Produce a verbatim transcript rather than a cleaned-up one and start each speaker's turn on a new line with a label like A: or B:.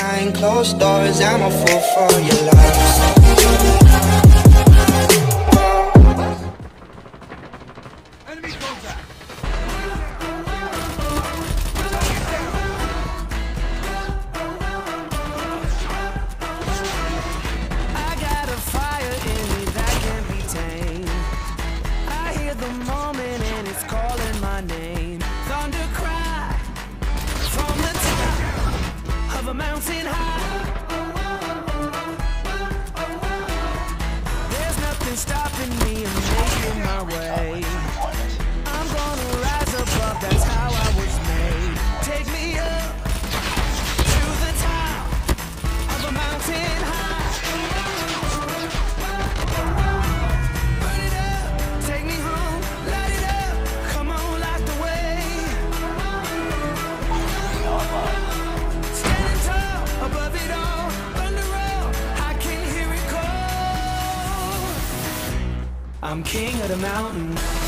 A: behind closed doors. I'm a fool for your lies.
B: Enemy contact!
C: I got a fire in me that can't be tamed. I hear the moment and it's calling my name. Thunder cry from the top of a mountain high. There's nothing stopping me, I'm making my way. I'm gonna rise above, that's how I was made. Take me up to the top of a mountain high. Burn it up, take me home, light it up. Come on, light the way. Standing tall above it all, thunder roll, I can hear it call. I'm king of the mountain.